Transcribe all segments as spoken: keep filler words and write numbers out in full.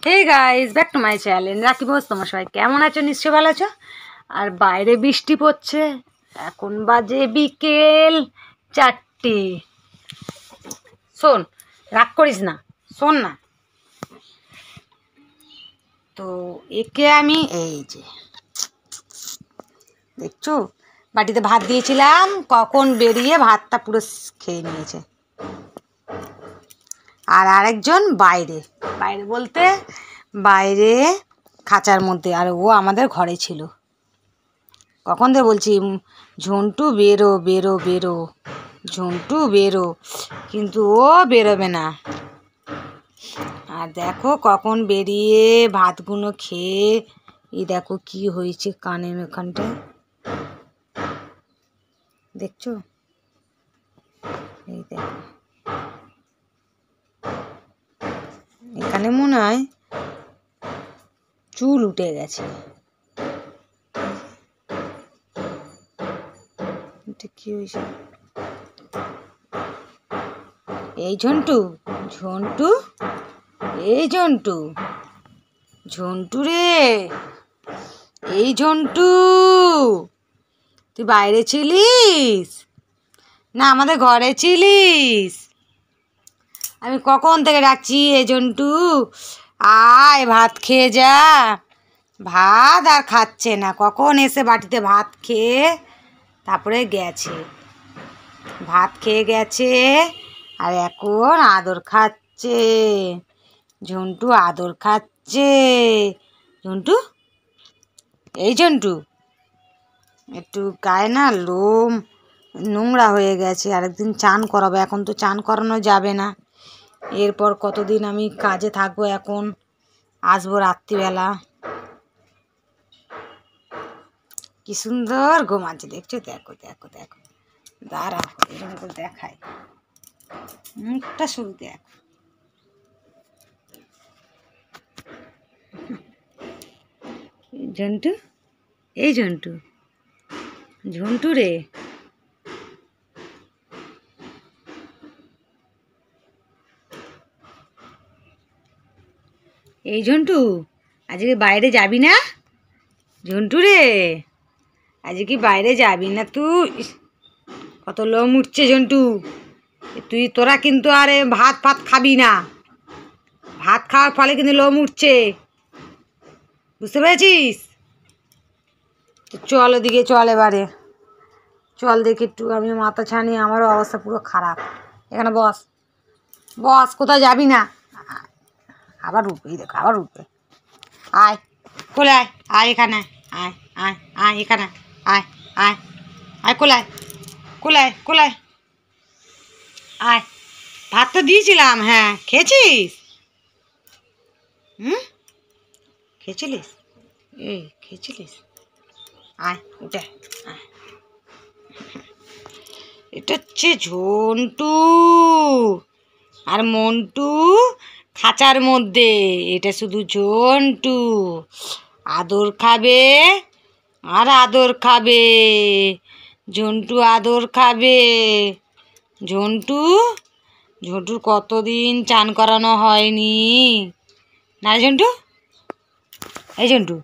Hey guys, back to my channel Rakhi boss. তোমার সবাই কেমন আছো? নিশ্চয়ই ভালো আছো। আর বাইরে বৃষ্টি পড়ছে, এখন বাজে বিকেল চারটে। শোন, রাগ করিস না, শোন না। তো একে আমি এই যে দেখছো বাটিতে ভাত দিয়েছিলাম, কখন বেরিয়ে ভাতটা পুরো খেয়ে নিয়েছে। আর আরেকজন বাইরে বাইরে বলতে বাইরে খাঁচার মধ্যে, আর ও আমাদের ঘরে ছিল। কখন থেকে বলছি ঝন্টু বেরো বেরো বেরো, ঝন্টু বেরো, কিন্তু ও বেরোবে না। আর দেখো কখন বেরিয়ে ভাতগুলো খেয়ে, এই দেখো কি হয়েছে কানের ওখানটায়, দেখছো? এই দেখো এখানে মনে হয় চুল উঠে গেছে। এটা কি হয়েছে? এই ঝন্টু, ঝন্টু, এই ঝন্টু, ঝন্টু রে, এই ঝন্টু, তুই বাইরে ছিলিস না আমাদের ঘরে ছিলিস? আমি কখন থেকে ডাকছি, এই ঝন্টু আয় ভাত খেয়ে যা। ভাত আর খাচ্ছে না, কখন এসে বাটিতে ভাত খেয়ে তারপরে গেছে, ভাত খেয়ে গেছে আর এখন আদর খাচ্ছে। ঝন্টু আদর খাচ্ছে। ঝন্টু, এই ঝন্টু, একটু গায়ে না লোম নোংরা হয়ে গেছে, আরেকদিন চান করাবো। এখন তো চান করানো যাবে না, এরপর কতদিন আমি কাজে থাকবো। এখন আসবো রাত্রিবেলা। কি সুন্দর ঘুমাচ্ছে, দেখছো? দেখো দেখো দেখো, দাঁড়াও এরকম করে দেখাই, মুখটা শুধু দেখো। ঝন্টু, এই ঝন্টু, ঝন্টু রে, এই ঝন্টু, আজকে বাইরে যাবি না? ঝন্টু রে, আজকে কি বাইরে যাবি না তুই? কত লোম উঠছে ঝন্টু, তুই তোরা কিন্তু আরে ভাত ফাত খাবি না, ভাত খাওয়ার ফলে কিন্তু লোম উঠছে, বুঝতে পেরেছিস? তো চল ওদিকে চল, এবারে চল দেখি একটু, আমি মাথা ছানি, আমারও অবস্থা পুরো খারাপ। এখানে বস, বস, কোথায় যাবি না। আবার উঠবে, এই দেখো আবার উঠবে। আয় কোলে আয়, আয় এখানে আয়, আয় আয় এখানে আয়, আয় আয় কোলায়, কোলায় কোলায় আয়। ভাত তো দিয়েছিলাম, হ্যাঁ খেয়েছিস? হুম, খেয়েছিলিস? এই খেয়েছিলিস? আয় উঠে আয়। এটা হচ্ছে ঝন্টু আর মন্টু খাঁচার মধ্যে, এটা শুধু ঝন্টু আদর খাবে আর আদর খাবে। ঝন্টু আদর খাবে। ঝন্টু, ঝন্টুর কতদিন চান করানো হয়নি না ঝন্টু? এই ঝন্টু,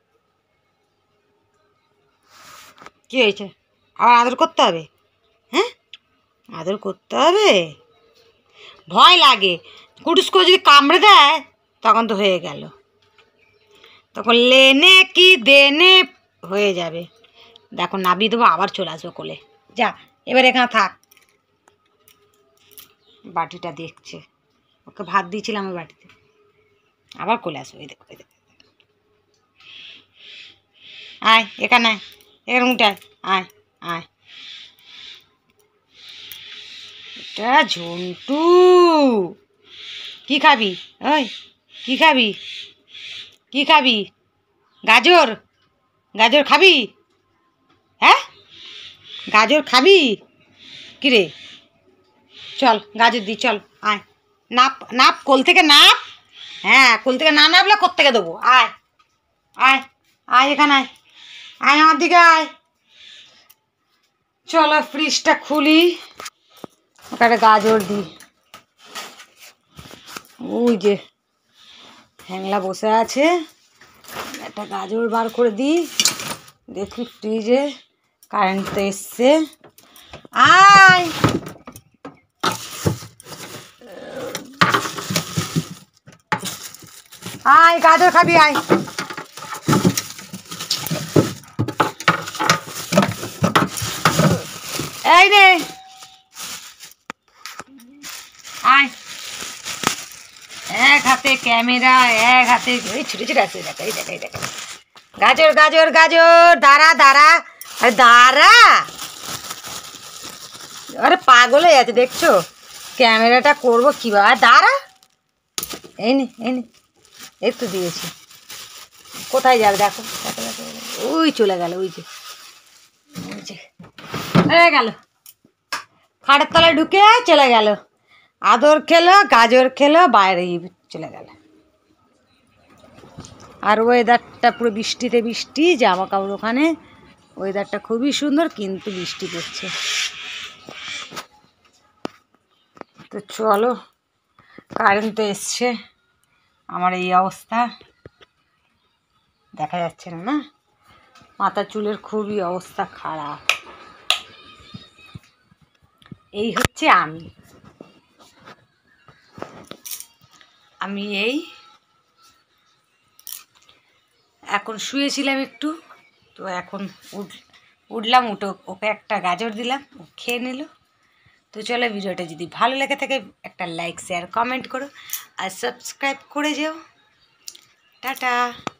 কি হয়েছে? আবার আদর করতে হবে? হ্যাঁ, আদর করতে হবে। ভয় লাগে, কুটুস করে যদি কামড়ে দেয় তখন তো হয়ে গেল, তখন লেনে কি দেনে হয়ে যাবে। দেখো নাবিয়ে দেবো, আবার চলে আসবো কোলে। যা এবার এখানে থাক। বাটিটা দেখছে, ওকে ভাত দিয়েছিলাম ওই বাটিতে, আবার কোলে আসবো। এই দেখো, এই দেখো, আয় এখানে, এখানে উঠে আয়, আয়। এটা ঝন্টু, কি খাবি? ওই কি খাবি? কি খাবি? গাজর, গাজর খাবি? হ্যাঁ, গাজর খাবি? কিরে চল গাজর দি, চল আয়, নাপ নাপ, কোল থেকে নাপ। হ্যাঁ, কোল থেকে না নাপলে কোত্থেকে দেবো। আয় আয়, আয় এখানে আয়, আয় আমার দিকে আয়। চলো ফ্রিজটা খুলি, ওকে একটা গাজর দিই। ওই যে হ্যাংলা বসে আছে, একটা গাজর বার করে দিই, দেখি ফ্রিজে কারেন্ট তো এসছে। আয় আয় গাজর খাবি, আয়। এই রে আয়, এক হাতে ক্যামেরা, এক হাতে ওই ছুটে ছুটে আসছে, দেখা এই দেখা এই দেখা গাজর গাজর গাজর, দাঁড়া দাঁড়া, আরে দাঁড়া, আরে পাগল হয়ে যাচ্ছে দেখছো, ক্যামেরাটা করবো কীভাবে, দাঁড়া, এই নে এই নে, এই তো দিয়েছি, কোথায় যাবে দেখো দেখো দেখো, ওই চলে গেল, ওই যে ওই যে হয়ে গেল, খাটের তলায় ঢুকে চলে গেল, আদর খেলো, গাজর খেলো, বাইরে চলে গেল। আর ওয়েদারটা পুরো বৃষ্টিতে বৃষ্টি, জামা কাপড় ওখানে, ওয়েদারটা খুবই সুন্দর, কিন্তু বৃষ্টি পড়ছে। তো চলো, কারেন্ট তো এসছে, আমার এই অবস্থা দেখা যাচ্ছে না, না মাথা চুলের খুবই অবস্থা খারাপ। এই হচ্ছে আমি আমি এই এখন শুয়েছিলাম একটু, তো এখন উঠ উঠলাম, উঠো ওকে একটা গাজর দিলাম, ও খেয়ে নিল। তো চলো, ভিডিওটা যদি ভালো লেগে থাকে একটা লাইক শেয়ার কমেন্ট করো, আর সাবস্ক্রাইব করে যেও। টাটা।